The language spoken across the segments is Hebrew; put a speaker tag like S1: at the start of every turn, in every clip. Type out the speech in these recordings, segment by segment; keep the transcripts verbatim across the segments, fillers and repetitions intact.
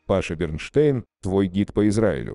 S1: Паша Бернштейн, твой гид по Израилю.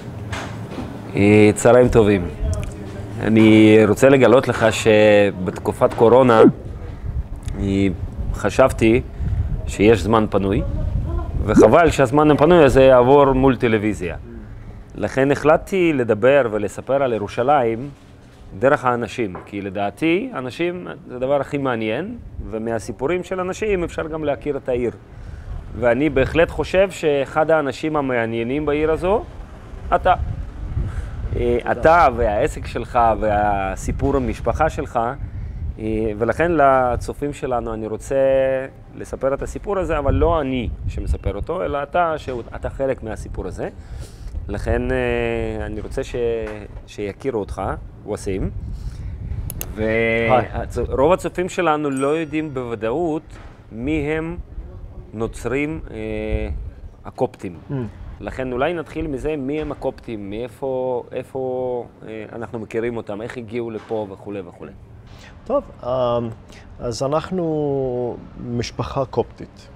S2: צהריים טובים. אני רוצה לגלות לך שבתקופת קורונה אני חשבתי שיש זמן פנוי, וחבל שהזמן הפנוי הזה יעבור מול טלוויזיה. לכן החלטתי לדבר ולספר על ירושלים דרך האנשים, כי לדעתי אנשים זה הדבר הכי מעניין, ומהסיפורים של אנשים אפשר גם להכיר את העיר. ואני בהחלט חושב שאחד האנשים המעניינים בעיר הזו, אתה. אתה והעסק שלך והסיפור המשפחה שלך, ולכן לצופים שלנו אני רוצה לספר את הסיפור הזה, אבל לא אני שמספר אותו, אלא אתה, שאתה חלק מהסיפור הזה. לכן אני רוצה ש... שיכירו אותך, ווסים. ורוב הצופים שלנו לא יודעים בוודאות מי הם נוצרים אה, הקופטים. Mm. לכן אולי נתחיל מזה מי הם הקופטים, מאיפה איפה, אה, אנחנו מכירים אותם, איך הגיעו לפה וכו' וכו'.
S3: טוב, אז אנחנו משפחה קופטית.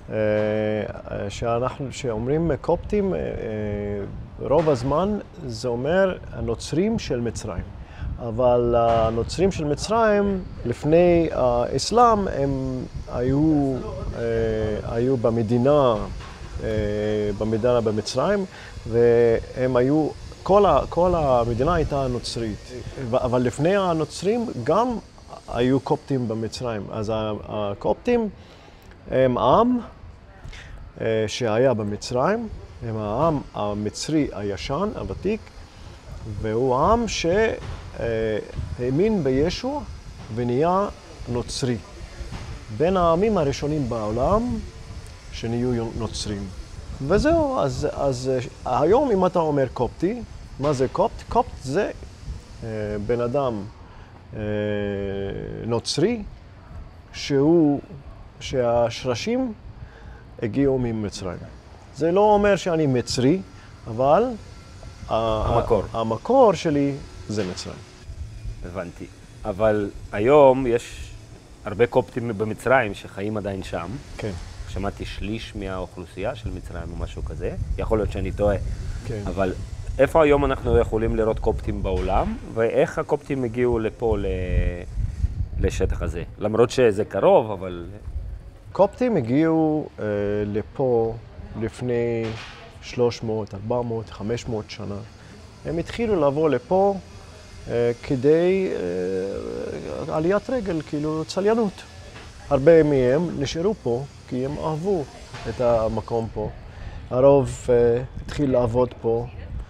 S3: שאנחנו, שאומרים קופטים, רוב הזמן זה אומר הנוצרים של מצרים. אבל הנוצרים של מצרים, לפני האסלאם, הם היו, היו במדינה, במדינה במצרים, והם היו, כל, כל המדינה הייתה נוצרית. אבל לפני הנוצרים גם היו קופטים במצרים. אז הקופטים הם עם שהיה במצרים, הם העם המצרי הישן, הוותיק, והוא עם שהאמין בישוע ונהיה נוצרי. בין העמים הראשונים בעולם שנהיו נוצרים. וזהו, אז, אז היום אם אתה אומר קופטי, מה זה קופט? קופט זה בן אדם נוצרי שהוא, שהשרשים הגיעו ממצרים. זה לא אומר שאני מצרי, אבל
S2: המקור.
S3: המקור שלי זה מצרים.
S2: הבנתי. אבל היום יש הרבה קופטים במצרים שחיים עדיין שם.
S3: כן.
S2: שמעתי שליש מהאוכלוסייה של מצרים או משהו כזה. יכול להיות שאני טועה.
S3: כן.
S2: אבל איפה היום אנחנו יכולים לראות קופטים בעולם, ואיך הקופטים הגיעו לפה, לשטח הזה? למרות שזה קרוב, אבל...
S3: קופטים הגיעו אה, לפה לפני שלוש מאות, ארבע מאות, חמש מאות שנה. הם התחילו לבוא לפה אה, כדי אה, עליית רגל, כאילו צליינות. הרבה מהם נשארו פה כי הם אהבו את המקום פה. הרוב אה, התחיל לעבוד פה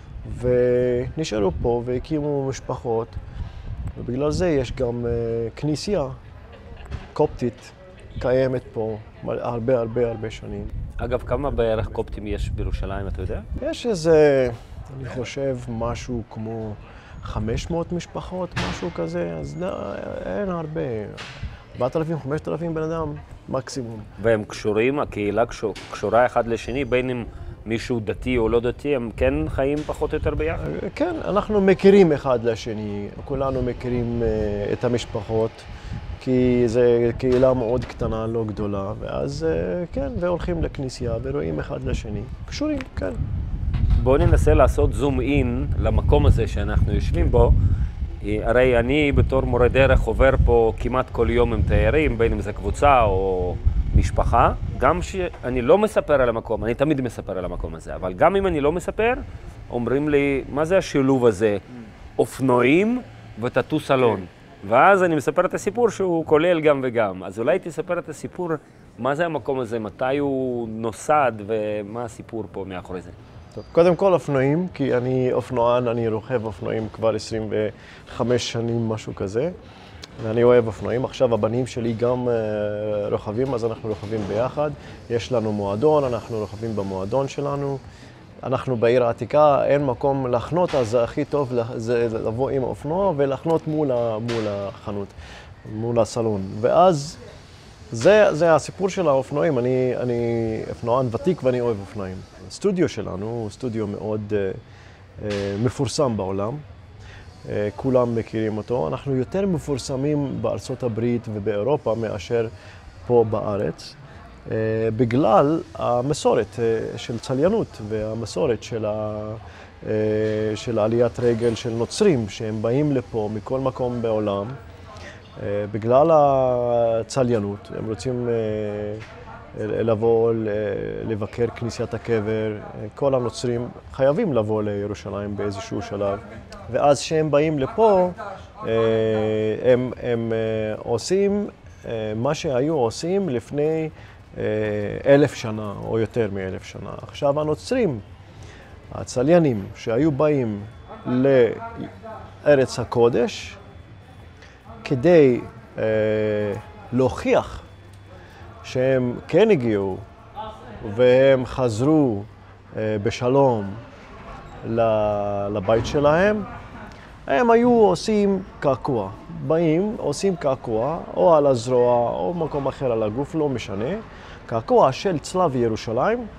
S3: ונשארו פה והקימו משפחות. ובגלל זה יש גם אה, כנסייה קופטית. קיימת פה הרבה הרבה הרבה שנים.
S2: אגב, כמה בערך קופטים יש בירושלים, אתה יודע?
S3: יש איזה, אני חושב, משהו כמו חמש מאות משפחות, משהו כזה, אז לא, אין הרבה. ארבעת אלפים, חמשת אלפים בן אדם, מקסימום.
S2: והם קשורים, הקהילה קשור, קשורה אחד לשני, בין אם מישהו דתי או לא דתי, הם כן חיים פחות או יותר ביחד?
S3: כן, אנחנו מכירים אחד לשני, כולנו מכירים uh, את המשפחות. כי זו קהילה מאוד קטנה, לא גדולה, ואז כן, והולכים לכנסייה ורואים אחד לשני. קשורים, כן.
S2: בואו ננסה לעשות זום אין למקום הזה שאנחנו יושבים בו. הרי אני בתור מורה דרך עובר פה כמעט כל יום עם תיירים, בין אם זה קבוצה או משפחה. גם שאני לא מספר על המקום, אני תמיד מספר על המקום הזה, אבל גם אם אני לא מספר, אומרים לי, מה זה השילוב הזה? אופנועים וטאטו סלון. ואז אני מספר את הסיפור שהוא כולל גם וגם. אז אולי תספר את הסיפור, מה זה המקום הזה, מתי הוא נוסד ומה הסיפור פה מאחורי זה.
S3: טוב, קודם כל אופנועים, כי אני אופנוען, אני רוכב אופנועים כבר עשרים וחמש שנים, משהו כזה. ואני אוהב אופנועים. עכשיו הבנים שלי גם uh, רוכבים, אז אנחנו רוכבים ביחד. יש לנו מועדון, אנחנו רוכבים במועדון שלנו. אנחנו בעיר העתיקה, אין מקום לחנות, אז הכי טוב זה לבוא עם אופנוע ולחנות מול, מול החנות, מול הסלון. ואז זה, זה הסיפור של האופנועים. אני, אני אופנוען ותיק ואני אוהב אופנועים. הסטודיו שלנו הוא סטודיו מאוד uh, uh, מפורסם בעולם. Uh, כולם מכירים אותו. אנחנו יותר מפורסמים בארצות הברית ובאירופה מאשר פה בארץ. בגלל המסורת של צליינות והמסורת של, ה, של עליית רגל של נוצרים, שהם באים לפה מכל מקום בעולם. בגלל הצליינות, הם רוצים לבוא לבקר כנסיית הקבר. כל הנוצרים חייבים לבוא לירושלים באיזשהו שלב. ואז כשהם באים לפה, הם, הם עושים מה שהיו עושים לפני אלף שנה או יותר מאלף שנה. עכשיו הנוצרים, הצליינים שהיו באים לארץ הקודש, כדי אה, להוכיח שהם כן הגיעו והם חזרו אה, בשלום לבית שלהם, הם היו עושים קעקוע. באים, עושים קעקוע, או על הזרוע, או במקום אחר על הגוף, לא משנה. קעקוע של צלב ירושלים,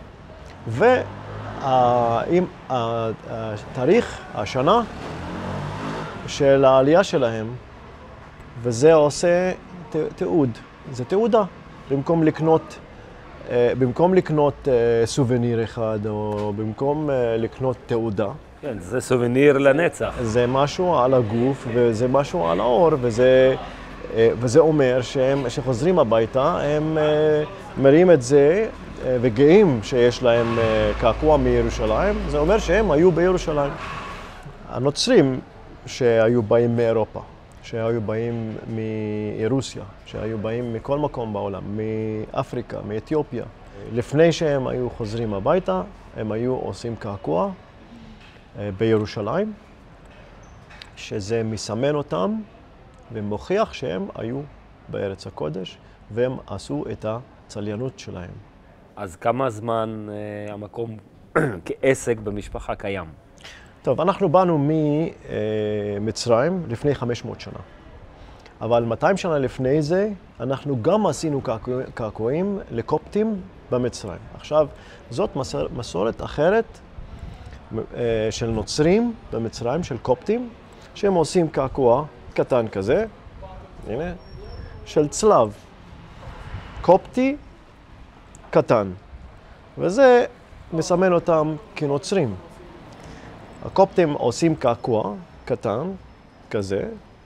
S3: והתאריך, השנה של העלייה שלהם, וזה עושה תיעוד. זה תעודה. במקום לקנות, במקום לקנות סובניר אחד, או במקום לקנות תעודה.
S2: כן, זה סובניר לנצח.
S3: זה משהו על הגוף, וזה משהו על האור, וזה, וזה אומר שהם, שחוזרים הביתה, הם מראים את זה וגאים שיש להם קעקוע מירושלים. זה אומר שהם היו בירושלים. הנוצרים שהיו באים מאירופה, שהיו באים מרוסיה, שהיו באים מכל מקום בעולם, מאפריקה, מאתיופיה. לפני שהם היו חוזרים הביתה, הם היו עושים קעקוע בירושלים, שזה מסמן אותם ומוכיח שהם היו בארץ הקודש, והם עשו את הצליינות שלהם.
S2: אז כמה זמן אה, המקום כעסק במשפחה קיים?
S3: טוב, אנחנו באנו ממצרים לפני חמש מאות שנה. אבל מאתיים שנה לפני זה, אנחנו גם עשינו קעקועים לקופטים במצרים. עכשיו, זאת מסורת אחרת של נוצרים במצרים, של קופטים, שהם עושים קעקוע קטן כזה, הנה, של צלב קופטי קטן. וזה מסמן אותם כנוצרים. הקופטים עושים קעקוע קטן כזה,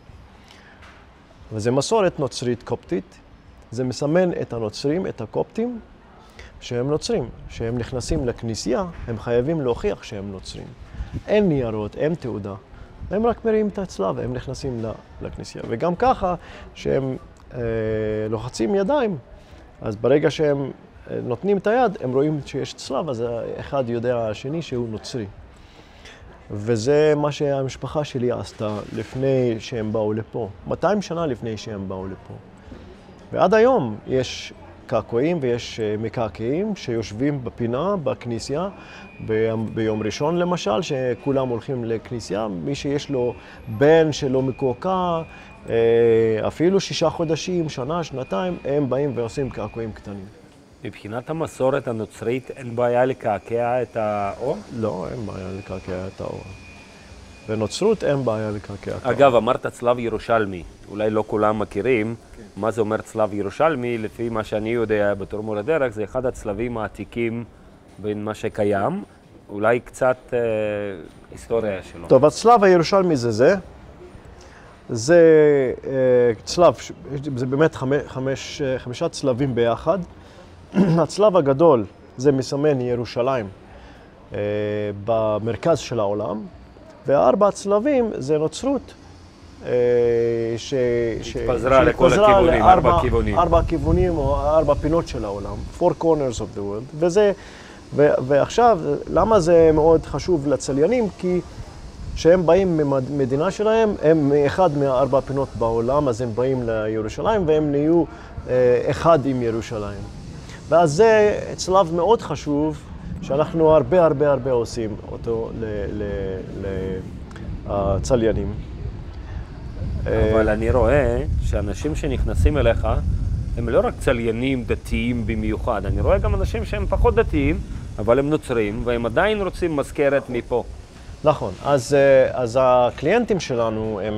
S3: וזה מסורת נוצרית קופטית. זה מסמן את הנוצרים, את הקופטים, שהם נוצרים. שהם נכנסים לכנסייה, הם חייבים להוכיח שהם נוצרים. אין ניירות, אין תעודה. הם רק מראים את הצלב, הם נכנסים לכנסייה. וגם ככה, שהם אה, לוחצים ידיים, אז ברגע שהם נותנים את היד, הם רואים שיש צלב, אז אחד יודע השני שהוא נוצרי. וזה מה שהמשפחה שלי עשתה לפני שהם באו לפה, מאתיים שנה לפני שהם באו לפה. ועד היום יש קעקועים ויש מקעקעים שיושבים בפינה, בכנסייה, ביום ראשון למשל, שכולם הולכים לכנסייה. מי שיש לו בן שלא מקועקע, אפילו שישה חודשים, שנה, שנתיים, הם באים ועושים קעקועים קטנים.
S2: מבחינת המסורת הנוצרית אין בעיה לקעקע את האור?
S3: לא, אין בעיה לקעקע את האור. בנוצרות אין בעיה לקעקע את האור.
S2: אגב, אמרת צלב ירושלמי. אולי לא כולם מכירים כן. מה זה אומר צלב ירושלמי. לפי מה שאני יודע בתור מורה דרך, זה אחד הצלבים העתיקים בין מה שקיים. אולי קצת אה, היסטוריה שלו.
S3: טוב, הצלב הירושלמי זה זה. זה אה, צלב, זה באמת חמש, חמש, חמישה צלבים ביחד. הצלב הגדול זה מסמן ירושלים אה, במרכז של העולם, וארבע הצלבים זה נוצרות אה, ש...
S2: התפזרה לכל הכיוונים, ארבע כיוונים.
S3: ארבע כיוונים או ארבע פינות של העולם, four corners of the world. וזה, ו, ועכשיו, למה זה מאוד חשוב לצליינים? כי כשהם באים ממדינה שלהם, הם מאחד מהארבע פינות בעולם, אז הם באים לירושלים והם נהיו אה, אחד עם ירושלים. ואז זה צלב מאוד חשוב, שאנחנו הרבה הרבה הרבה עושים אותו לצליינים.
S2: אבל אני רואה שאנשים שנכנסים אליך, הם לא רק צליינים דתיים במיוחד, אני רואה גם אנשים שהם פחות דתיים, אבל הם נוצרים, והם עדיין רוצים מזכרת מפה.
S3: נכון, אז, אז הקליינטים שלנו הם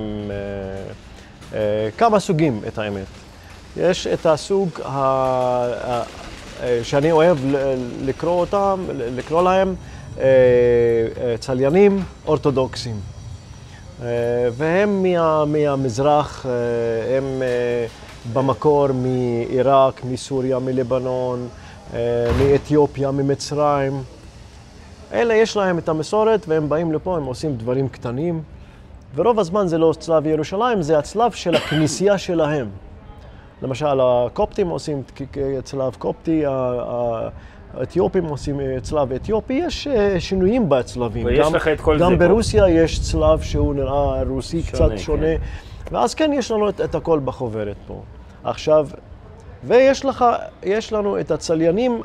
S3: כמה סוגים, את האמת. יש את הסוג ה... שאני אוהב לקרוא אותם, לקרוא להם צליינים אורתודוקסים. והם מה, מהמזרח, הם במקור מעיראק, מסוריה, מלבנון, מאתיופיה, ממצרים. אלה יש להם את המסורת והם באים לפה, הם עושים דברים קטנים. ורוב הזמן זה לא צלב ירושלים, זה הצלב של הכנסייה שלהם. למשל, הקופטים עושים צלב קופטי, האתיופים עושים צלב אתיופי, יש שינויים בצלבים.
S2: ויש לך את כל זה פה.
S3: גם ברוסיה יש צלב שהוא נראה רוסי קצת שונה. ואז כן, יש לנו את הכל בחוברת פה. עכשיו, ויש לך, יש לנו את הצליינים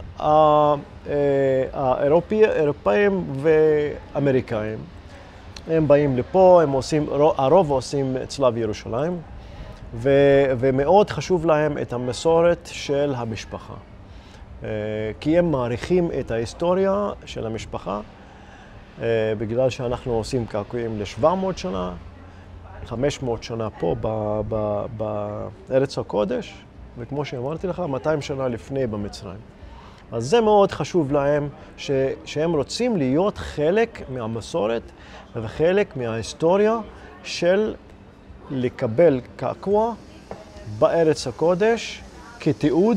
S3: האירופאים ואמריקאים. הם באים לפה, הם עושים, הרוב עושים צלב ירושלים, ו, ומאוד חשוב להם את המסורת של המשפחה. כי הם מעריכים את ההיסטוריה של המשפחה, בגלל שאנחנו עושים קעקועים ל-שבע מאות שנה, חמש מאות שנה פה ב, ב, בארץ הקודש, וכמו שאמרתי לך, מאתיים שנה לפני במצרים. אז זה מאוד חשוב להם, ש, שהם רוצים להיות חלק מהמסורת וחלק מההיסטוריה של לקבל קעקוע בארץ הקודש כתיעוד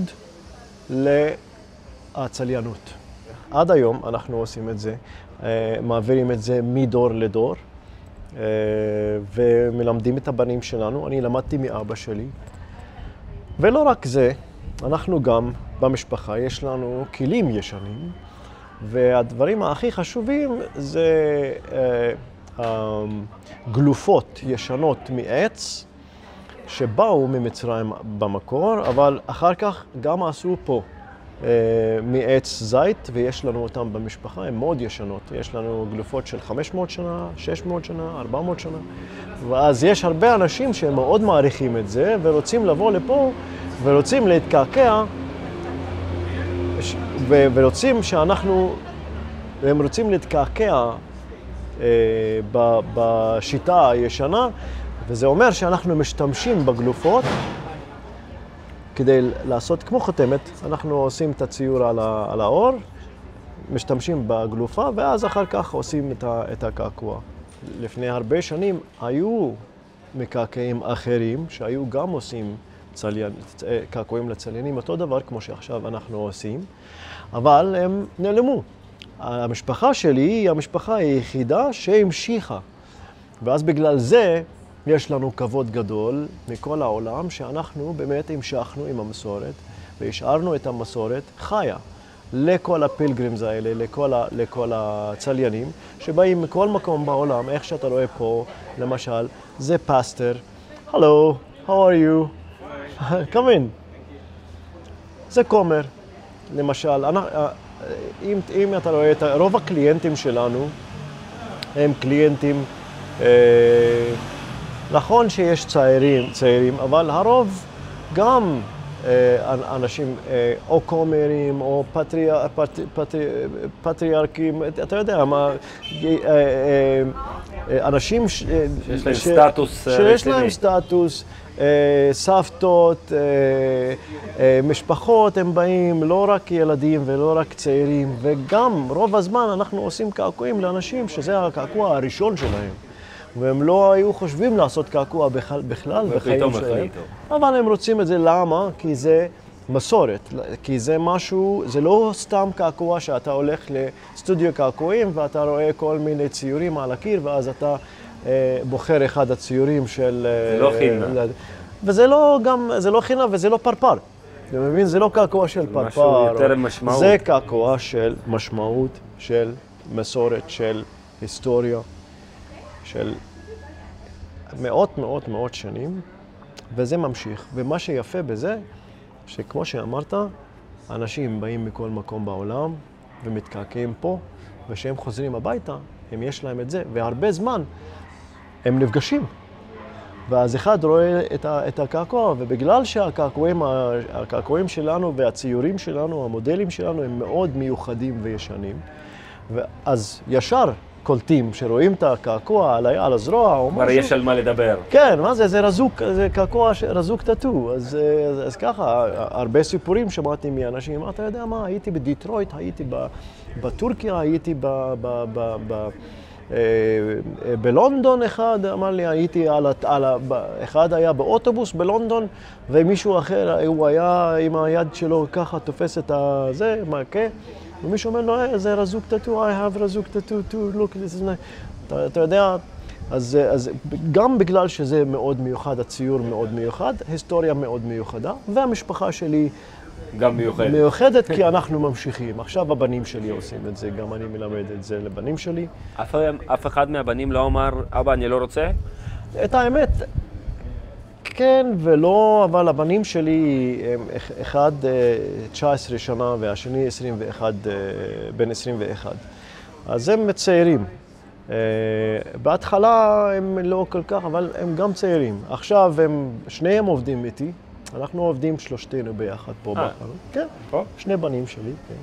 S3: להצליינות. עד היום אנחנו עושים את זה, מעבירים את זה מדור לדור, ומלמדים את הבנים שלנו. אני למדתי מאבא שלי. ולא רק זה, אנחנו גם במשפחה, יש לנו כלים ישנים, והדברים הכי חשובים זה גלופות ישנות מעץ, שבאו ממצרים במקור, אבל אחר כך גם עשו פה מעץ זית, ויש לנו אותם במשפחה, הן מאוד ישנות. יש לנו גלופות של חמש מאות שנה, שש מאות שנה, ארבע מאות שנה. ואז יש הרבה אנשים שהם מאוד מעריכים את זה, ורוצים לבוא לפה, ורוצים להתקעקע, ורוצים שאנחנו, והם רוצים להתקעקע בשיטה הישנה, וזה אומר שאנחנו משתמשים בגלופות, כדי לעשות כמו חותמת, אנחנו עושים את הציור על האור, משתמשים בגלופה, ואז אחר כך עושים את הקעקוע. לפני הרבה שנים היו מקעקעים אחרים, שהיו גם עושים צליין, קעקועים לצליינים, אותו דבר כמו שעכשיו אנחנו עושים, אבל הם נעלמו. המשפחה שלי היא המשפחה היחידה שהמשיכה, ואז בגלל זה, יש לנו כבוד גדול מכל העולם שאנחנו באמת המשכנו עם המסורת והשארנו את המסורת חיה לכל הפילגרימס האלה, לכל, ה, לכל הצליינים שבאים מכל מקום בעולם. איך שאתה רואה פה, למשל, זה פסטר. Hello, how are you? Come in. זה כומר, למשל. אם, אם אתה רואה את רוב הקליינטים שלנו, הם קליינטים אה, נכון שיש צעירים, צעירים, אבל הרוב גם אה, אנשים אה, או קומרים או פטריאר, פט, פט, פטריארקים, אתה יודע מה, אה, אה, אנשים ש,
S2: שיש להם
S3: ש,
S2: סטטוס
S3: שיש להם סטטוס, אה, סבתות, אה, אה, משפחות, הם באים, לא רק ילדים ולא רק צעירים, וגם רוב הזמן אנחנו עושים קעקועים לאנשים שזה הקעקוע הראשון שלהם. והם לא היו חושבים לעשות קעקוע בכלל, בכלל בחיים שלהם. אבל הם רוצים את זה. למה? כי זה מסורת. כי זה משהו, זה לא סתם קעקוע שאתה הולך לסטודיו קעקועים ואתה רואה כל מיני ציורים על הקיר, ואז אתה אה, בוחר אחד הציורים של...
S2: זה לא חינה.
S3: אה, וזה לא גם, זה לא חינה וזה לא פרפר. אתה מבין? זה לא קעקוע של פרפר.
S2: משהו יותר משמעות.
S3: זה קעקוע של משמעות, של מסורת, של היסטוריה. של מאות מאות מאות שנים, וזה ממשיך. ומה שיפה בזה, שכמו שאמרת, אנשים באים מכל מקום בעולם ומתקעקעים פה, וכשהם חוזרים הביתה, הם יש להם את זה, והרבה זמן הם נפגשים. ואז אחד רואה את, ה, את הקעקוע, ובגלל שהקעקועים הקעקועים שלנו והציורים שלנו, המודלים שלנו, הם מאוד מיוחדים וישנים, ואז ישר קולטים, שרואים את הקעקוע על, על הזרוע או
S2: כבר
S3: משהו.
S2: יש על מה לדבר.
S3: כן, מה זה? זה רזוק, זה קעקוע רזוק טאטו. אז, אז, אז ככה, הרבה סיפורים שמעתי מאנשים. אתה יודע מה, הייתי בדיטרויט, הייתי ב, בטורקיה, הייתי ב... ב, ב, ב בלונדון אחד, אמר לי, הייתי על, על, אחד היה באוטובוס בלונדון, ומישהו אחר, הוא היה עם היד שלו ככה תופס את הזה, מכה, ומישהו אומר לו, hey, זה רזוק טאטו, I have רזוק טאטו, too, look, this is nice. אתה, אתה יודע, אז, אז גם בגלל שזה מאוד מיוחד, הציור מאוד מיוחד, היסטוריה מאוד מיוחדה, והמשפחה שלי
S2: גם מיוחדת.
S3: מיוחדת כי אנחנו ממשיכים. עכשיו הבנים שלי עושים את זה, גם אני מלמד את זה לבנים שלי.
S2: אף, אף אחד מהבנים לא אמר, אבא, אני לא רוצה?
S3: את האמת, כן ולא, אבל הבנים שלי, אחד תשע עשרה שנה והשני עשרים ואחת, בן עשרים ואחת. אז הם צעירים. בהתחלה הם לא כל כך, אבל הם גם צעירים. עכשיו הם, שניהם עובדים איתי. אנחנו עובדים שלושתנו ביחד פה בחנות. כן, פה? שני בנים שלי, כן.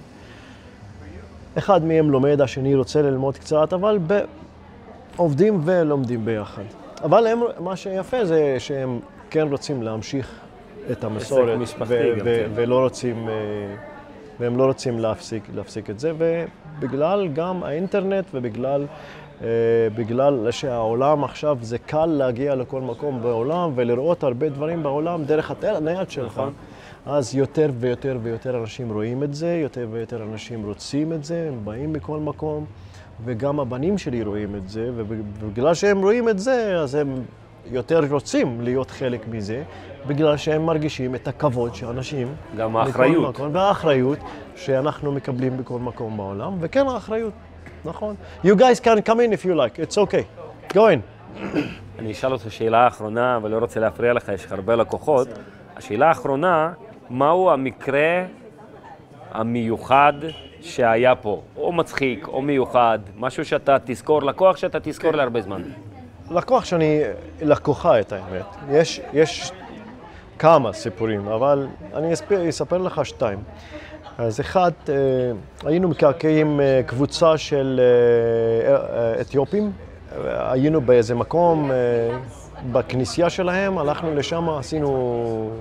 S3: אחד מהם לומד, השני רוצה ללמוד קצת, אבל ב... עובדים ולומדים ביחד. אבל הם, מה שיפה זה שהם כן רוצים להמשיך את המסורת, ו- ו- ולא רוצים, והם לא רוצים להפסיק, להפסיק את זה, ובגלל גם האינטרנט ובגלל בגלל שהעולם עכשיו זה קל להגיע לכל מקום בעולם ולראות הרבה דברים בעולם דרך הנייד שלך. אז יותר ויותר ויותר אנשים רואים את זה, יותר ויותר אנשים רוצים את זה, הם באים מכל מקום, וגם הבנים שלי רואים את זה, ובגלל שהם רואים את זה, אז הם יותר רוצים להיות חלק מזה, בגלל שהם מרגישים את הכבוד שאנשים...
S2: גם האחריות.
S3: מקום, והאחריות שאנחנו מקבלים בכל מקום בעולם, וכן האחריות. נכון. You guys can come in if you like, it's okay. Go in.
S2: אני אשאל אותך שאלה האחרונה, אבל לא רוצה להפריע לך, יש לך הרבה לקוחות. השאלה האחרונה, מהו המקרה המיוחד שהיה פה? או מצחיק, או מיוחד, משהו שאתה תזכור, לקוח שאתה תזכור להרבה זמן.
S3: לקוח שאני, לקוחה את האמת. יש, יש כמה סיפורים, אבל אני אספר, אספר לך שתיים. אז אחד, היינו מקעקעים קבוצה של אתיופים, היינו באיזה מקום בכנסייה שלהם, הלכנו לשם, עשינו,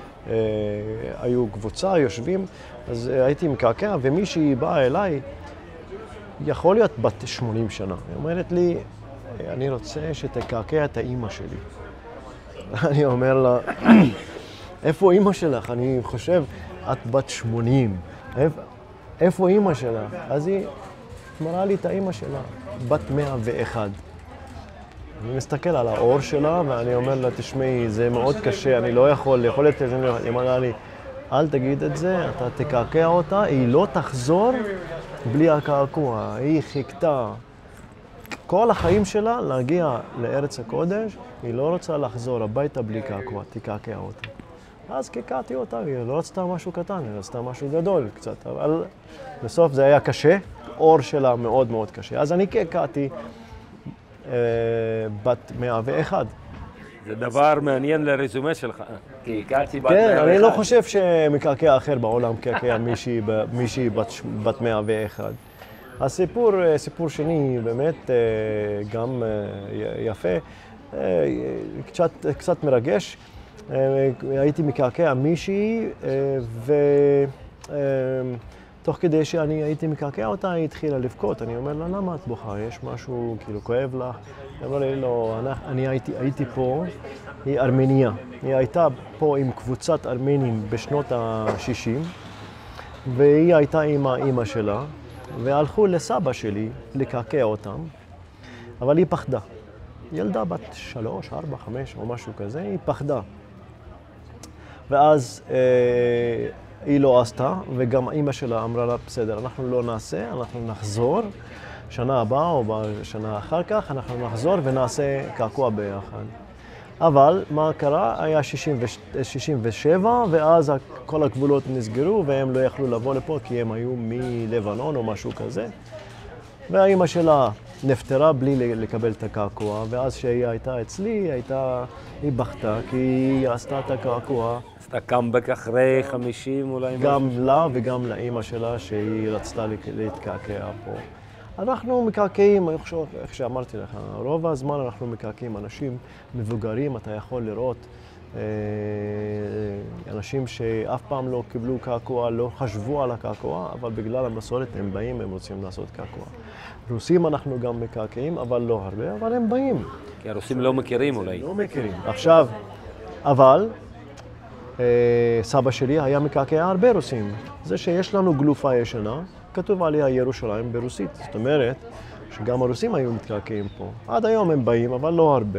S3: היו קבוצה, יושבים, אז הייתי מקעקע, ומישהי באה אליי, יכול להיות בת שמונים שנה, היא אומרת לי, אני רוצה שתקעקע את האמא שלי. אני אומר לה, איפה אמא שלך? אני חושב, את בת שמונים. איפה, איפה אמא שלה? אז היא מראה לי את האמא שלה, בת מאה ואחת. אני מסתכל על האור שלה ואני אומר לה, תשמעי, זה מאוד קשה, אני לא יכול, יכול להיות, היא אמרה לי, אל תגיד את זה, אתה תקעקע אותה, היא לא תחזור בלי הקעקוע, היא חיכתה. כל החיים שלה להגיע לארץ הקודש, היא לא רוצה לחזור הביתה בלי קעקוע, תקעקע אותה. אז קעקעתי אותה, היא לא רצתה משהו קטן, היא רצתה משהו גדול קצת, אבל בסוף זה היה קשה, אור שלה מאוד מאוד קשה. אז אני קעקעתי אה, בת מאה ואחת.
S2: זה דבר מעניין לרזומה שלך. קעקעתי בת
S3: כן,
S2: מאה ואחת.
S3: אני לא חושב שמקעקע אחר בעולם קעקע מישהי, מישהי בת, בת מאה ואחת. הסיפור, סיפור שני באמת גם יפה, קצת, קצת מרגש. הייתי מקעקע מישהי, ותוך כדי שאני הייתי מקעקע אותה, היא התחילה לבכות. אני אומר לה, למה את בוכה? יש משהו כאילו כואב לך? היא אמרה לי, לא, אני הייתי, הייתי פה, היא ארמניה. היא הייתה פה עם קבוצת ארמנים בשנות ה-שישים, והיא הייתה עם האמא שלה, והלכו לסבא שלי לקעקע אותם, אבל היא פחדה. ילדה בת שלוש, ארבע, חמש או משהו כזה, היא פחדה. ואז אה, היא לא עשתה, וגם אמא שלה אמרה לה, בסדר, אנחנו לא נעשה, אנחנו נחזור, שנה הבאה או בשנה אחר כך, אנחנו נחזור ונעשה קעקוע ביחד. אבל מה קרה? היה שישים ושבע, ואז כל הגבולות נסגרו, והם לא יכלו לבוא לפה, כי הם היו מלבנון או משהו כזה. והאמא שלה נפטרה בלי לקבל את הקעקוע, ואז שהיא הייתה אצלי, היא הייתה, היא בכתה, כי היא עשתה את הקעקוע.
S2: עשתה קאמבק אחרי חמישים אולי?
S3: גם לה וגם לאמא שלה, שהיא רצתה להתקעקע פה. אנחנו מקעקעים, אני חושב, איך שאמרתי לך, רוב הזמן אנחנו מקעקעים אנשים מבוגרים, אתה יכול לראות אה, אנשים שאף פעם לא קיבלו קעקוע, לא חשבו על הקעקוע, אבל בגלל המסורת הם באים, הם רוצים לעשות קעקוע. רוסים אנחנו גם מקעקעים, אבל לא הרבה, אבל הם באים.
S2: כי הרוסים לא מכירים אולי.
S3: לא מכירים. עכשיו, אבל אה, סבא שלי היה מקעקע הרבה רוסים. זה שיש לנו גלופה ישנה, כתוב עליה ירושלים ברוסית. זאת אומרת שגם הרוסים היו מתקעקעים פה. עד היום הם באים, אבל לא הרבה.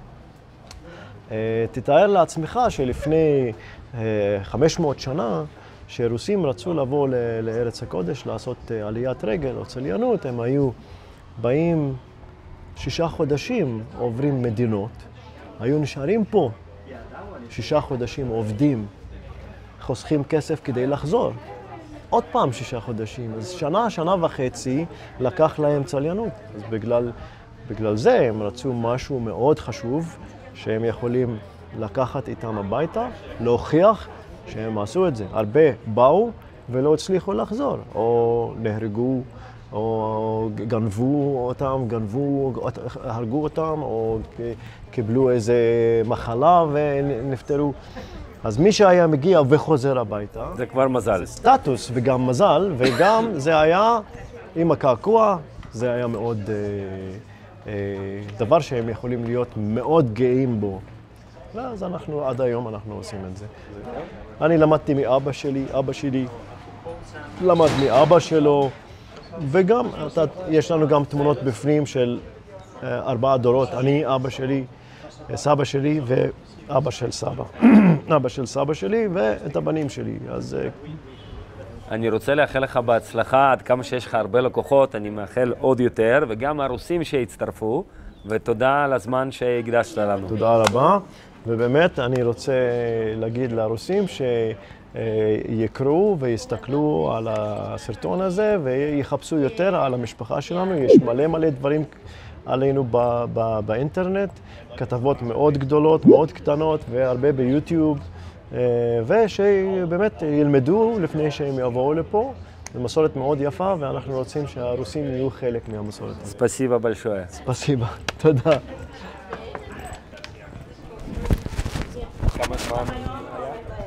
S3: תתאר לעצמך שלפני חמש מאות שנה, שרוסים רצו לבוא לארץ הקודש, לעשות עליית רגל או צליינות, הם היו באים שישה חודשים, עוברים מדינות, היו נשארים פה שישה חודשים, עובדים, חוסכים כסף כדי לחזור. עוד פעם שישה חודשים, אז שנה, שנה וחצי לקח להם צליינות. אז בגלל, בגלל זה הם רצו משהו מאוד חשוב, שהם יכולים לקחת איתם הביתה, להוכיח שהם עשו את זה. הרבה באו ולא הצליחו לחזור, או נהרגו, או גנבו אותם, גנבו, הרגו אותם, או קיבלו איזה מחלה ונפטרו. אז מי שהיה מגיע וחוזר הביתה,
S2: זה כבר מזל.
S3: זה סטטוס וגם מזל, וגם זה היה עם הקעקוע, זה היה מאוד אה, אה, דבר שהם יכולים להיות מאוד גאים בו. ואז אנחנו, עד היום אנחנו עושים את זה. אני למדתי מאבא שלי, אבא שלי למד מאבא שלו, וגם אתה, יש לנו גם תמונות בפנים של אה, ארבעה דורות, אני, אבא שלי, סבא שלי ואבא של סבא. אבא של סבא שלי ואת הבנים שלי. אז
S2: אני רוצה לאחל לך בהצלחה, עד כמה שיש לך הרבה לקוחות, אני מאחל עוד יותר, וגם הרוסים שהצטרפו, ותודה על הזמן שהקדשת לנו.
S3: תודה רבה, ובאמת אני רוצה להגיד לרוסים שיקראו ויסתכלו על הסרטון הזה ויחפשו יותר על המשפחה שלנו. יש מלא מלא דברים עלינו ב- ב- באינטרנט, כתבות מאוד גדולות, מאוד קטנות והרבה ביוטיוב, ושבאמת ילמדו לפני שהם יבואו לפה. זו מסורת מאוד יפה ואנחנו רוצים שהרוסים יהיו חלק מהמסורת.
S2: ספסיבה בלשויה.
S3: ספסיבה, תודה.
S2: כמה זמן היה?